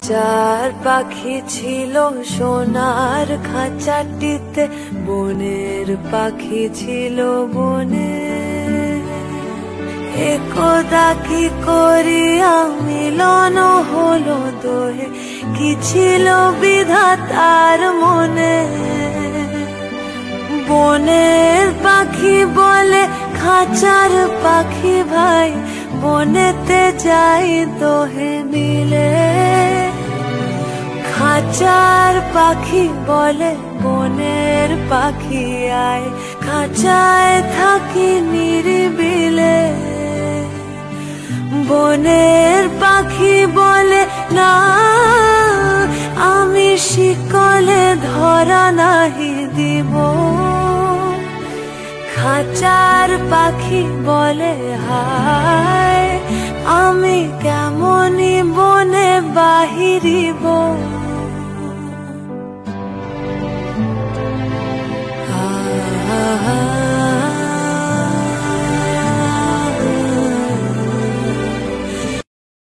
খাঁচার পাখি ছিল সোনার খাঁচাটিতে, বনের পাখি ছিল বনে। একদা কি করিয়া মিলন হলো দোহে, কি ছিল বিধাতার মনে। বনের পাখি বলে খাঁচার পাখি ভাই, বনেতে যাই দোহে মিলে। খাঁচার পাখি বলে বনের পাখি আয়, খাঁচায় থাকি নিরিবিলে। বনের পাখি বলে না, আমি শিকলে ধরা নাহি দিব। খাঁচার পাখি বলে হায়, আমি কেমনি বনে বাহিরিব।